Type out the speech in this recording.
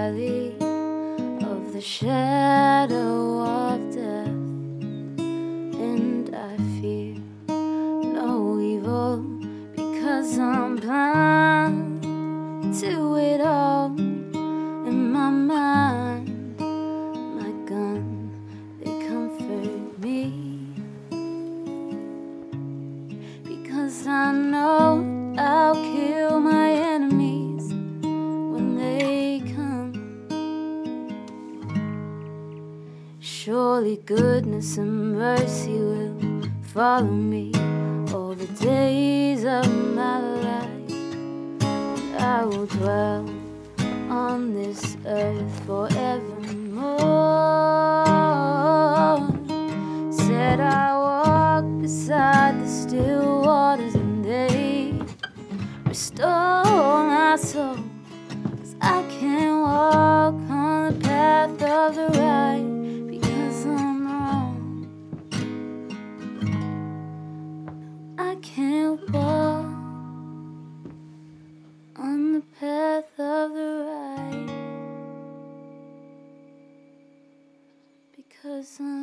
valley of the shadow of death, and I fear no evil because I'm blind to it all. In my mind, my gun, they comfort me, because I know I'll kill my enemies when they come. Surely goodness and mercy will follow me all the days of my life. I will dwell on this earth forevermore. Said I walk beside the still waters, and they restore my soul. 'Cause I can't walk on the path of the right because I'm wrong. I can't walk on the path of the right because I'm